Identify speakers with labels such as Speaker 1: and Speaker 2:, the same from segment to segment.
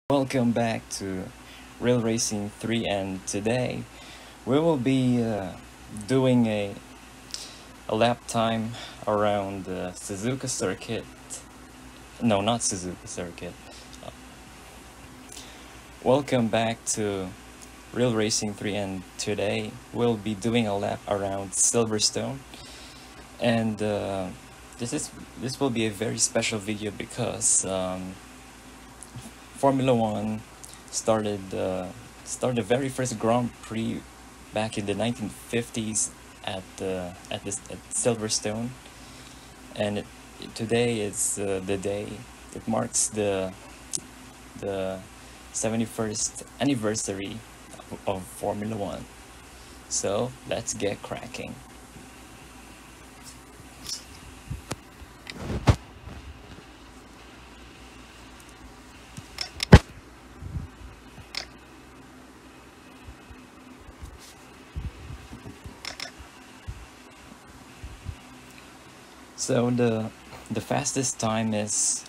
Speaker 1: Welcome back to Real Racing 3, and today we will be doing a lap time around the Suzuka circuit. No, not Suzuka circuit. Welcome back to Real Racing 3, and today we'll be doing a lap around Silverstone. And this will be a very special video because Formula One started the very first Grand Prix back in the 1950s at Silverstone, and today is the day it marks the 71st anniversary of Formula One. So let's get cracking. So the fastest time is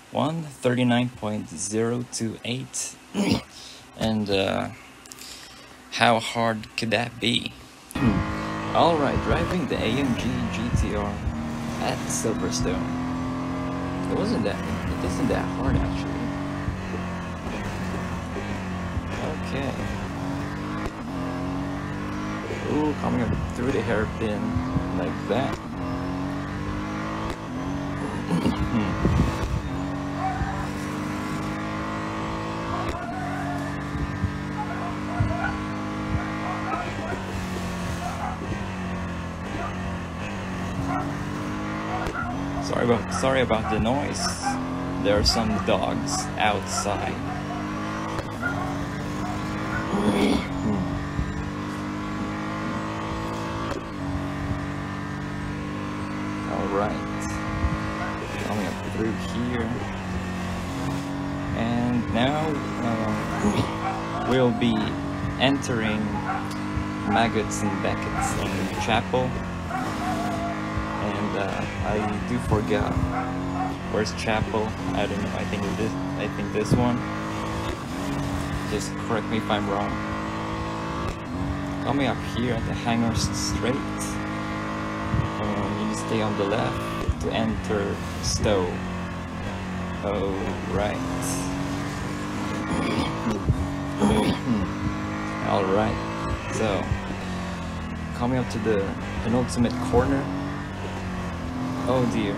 Speaker 1: 1:39.028, and how hard could that be? Alright, driving the AMG GTR at Silverstone. It isn't that hard actually. Okay. Ooh, coming up through the hairpin like that. Sorry about the noise. There are some dogs outside. Alright. Coming up through here. And now we'll be entering Maggots and Beckett's in Chapel. And I do forget where's Chapel. I don't know. I think this one. Just correct me if I'm wrong. Coming up here at the Hangar Straight. You stay on the left to enter Stowe. Oh, right. Alright. So, coming up to the penultimate corner. Oh dear.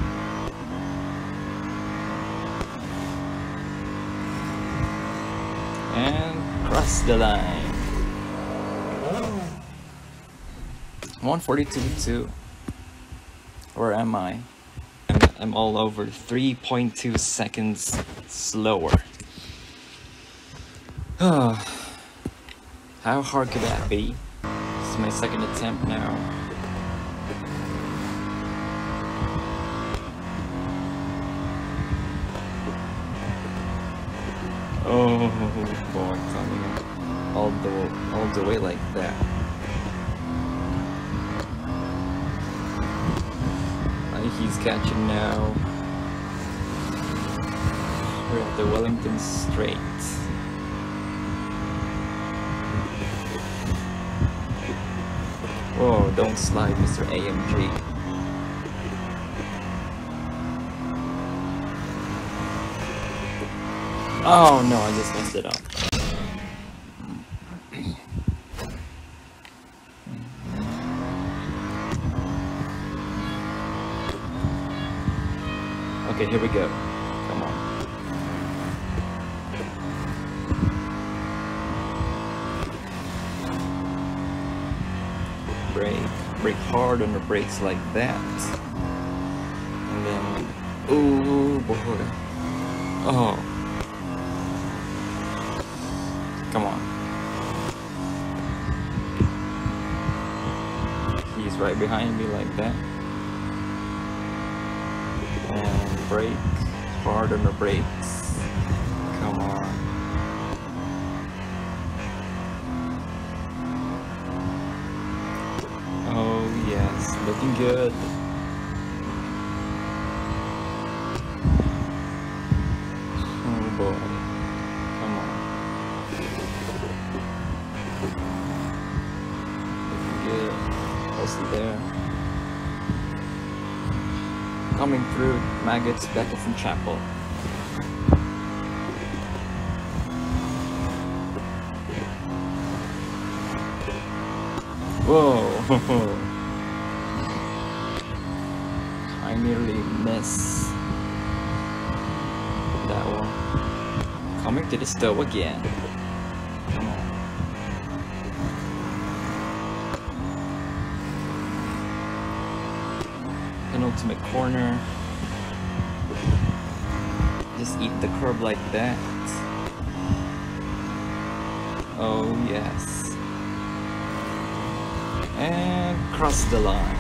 Speaker 1: And cross the line. 1:42.2. Where am I? I'm all over 3.2 seconds slower. How hard could that be? This is my second attempt now. Oh boy, coming all the way like that. He's catching now. We're at the Wellington Straight. Whoa, don't slide, Mr. AMG. Oh no, I just messed it up. Okay, here we go. Come on. Brake hard on the brakes like that. And then, ooh boy. Oh. Come on. He's right behind me like that. And brake hard on the brakes. Come on. Oh yes, looking good. Oh boy. Come on. almost there. Coming through Maggots, Beckets, and Chapel. Whoa! I nearly missed that one. Coming to the stove again. Come on. Penultimate corner. Just eat the curb like that. Oh yes. And cross the line.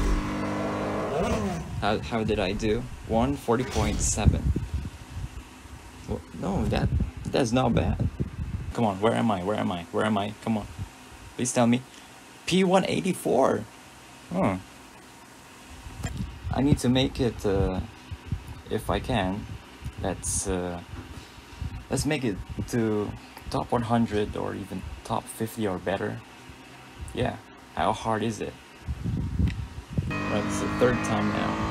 Speaker 1: How did I do? 140.7. Well, no, that's not bad. Come on, where am I? Where am I? Where am I? Come on. Please tell me. P184. Hmm. I need to make it if I can. Let's make it to top 100 or even top 50 or better. Yeah. How hard is it? Right, it's the third time now.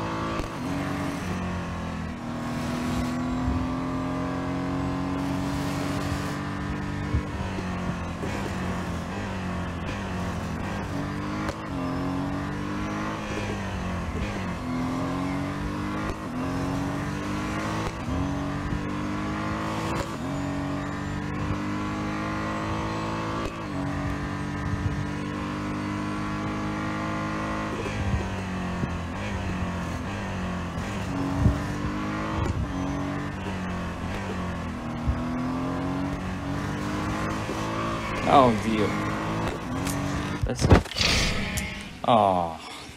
Speaker 1: Oh dear. That's it. Oh.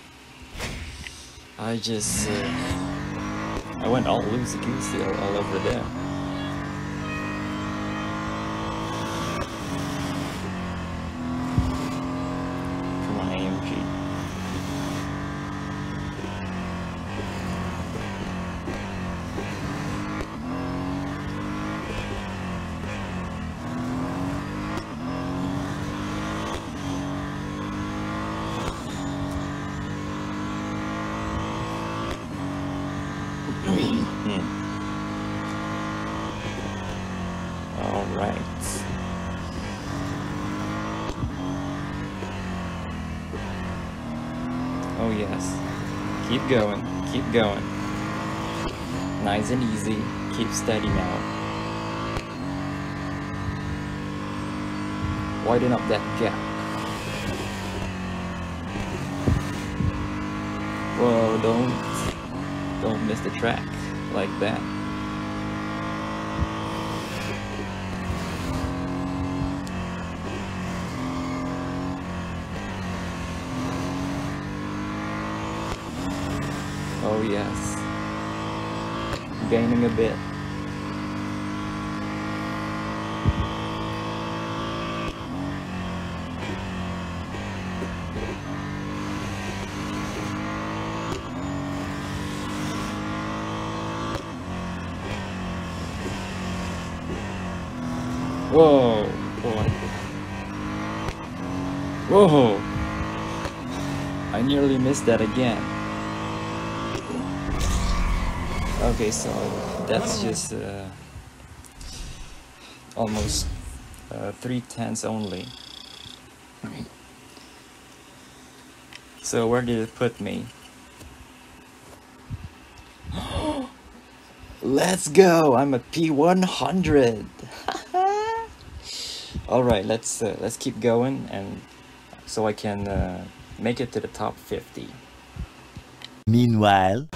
Speaker 1: I went all loosey-goosey all over there. Come on, AMG. All right. Oh yes. Keep going. Keep going. Nice and easy. Keep steady now. Widen up that gap. Whoa, don't miss the track like that. Oh yes. Gaining a bit. Whoa, boy. Whoa. I nearly missed that again. Okay, so that's just almost 3/10 only. So where did it put me? Let's go! I'm at P100. All right, let's keep going, and so I can make it to the top 50.
Speaker 2: Meanwhile.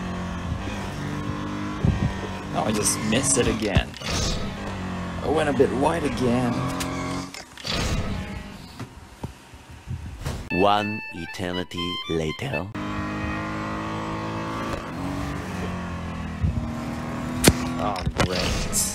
Speaker 1: Oh, I just missed it again. I went a bit wide again.
Speaker 2: One eternity later.
Speaker 1: Oh, great.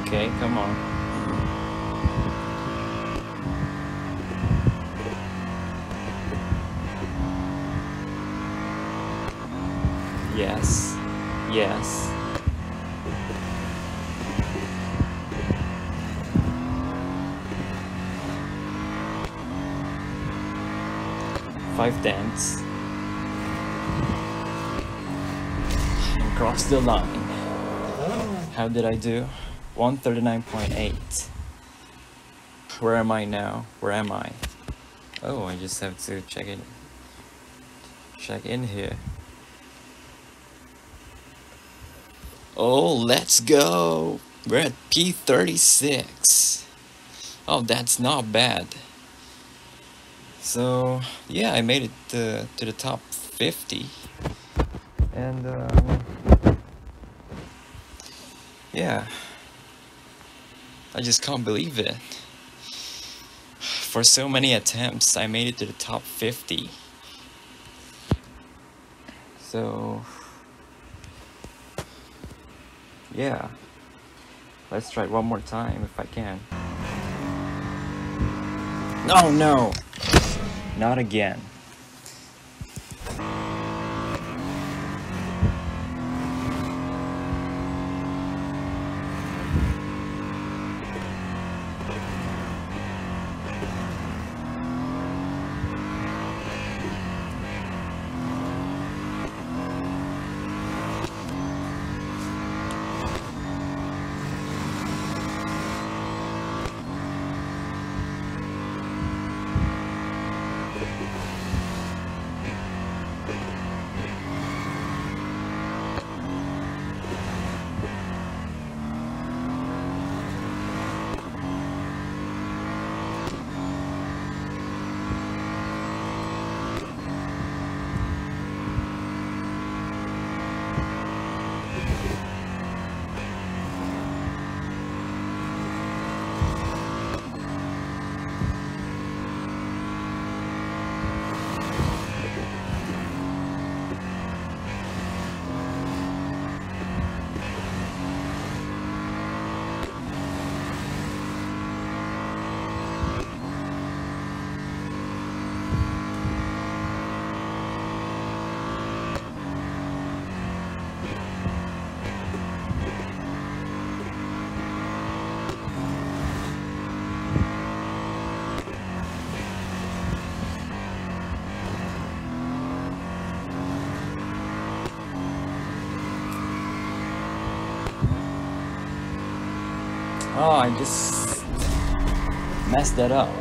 Speaker 1: Okay, come on. Yes. Yes. Five dents. And cross the line. How did I do? 139.8. Where am I now? Where am I? Oh, I just have to check in here. Oh, let's go. We're at P36. Oh, that's not bad. So yeah, I made it to the top 50, and yeah, I just can't believe it. For so many attempts, I made it to the top 50. So yeah, let's try it one more time if I can. Oh no, not again. Oh, I just messed that up.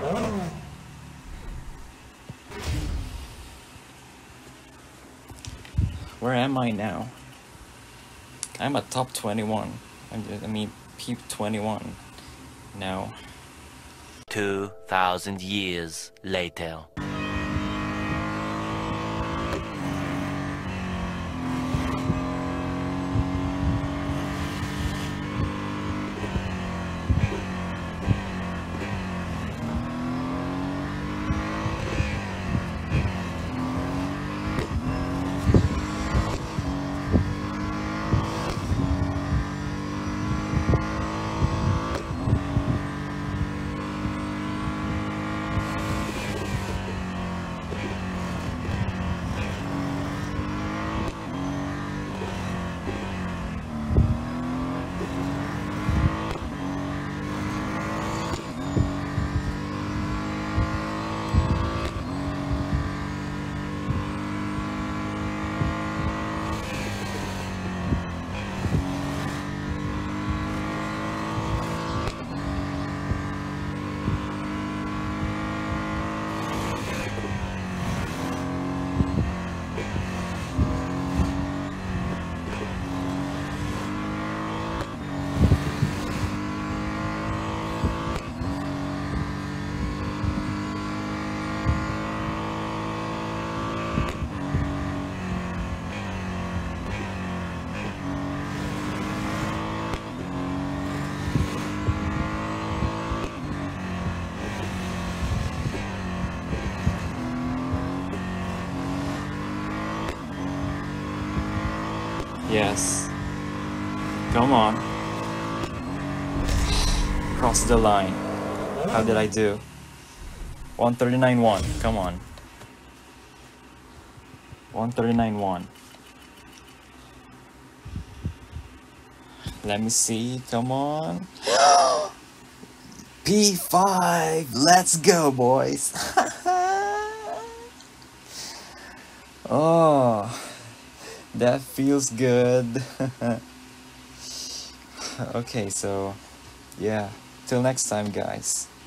Speaker 1: Where am I now? I'm at top 21. I mean, peep 21 now.
Speaker 2: 2,000 years later.
Speaker 1: Yes. Come on. cross the line. How did I do? 139.1. Come on. 139.1. Let me see. Come on. P5. Let's go, boys. Oh, that feels good. Okay, so yeah. Till next time, guys.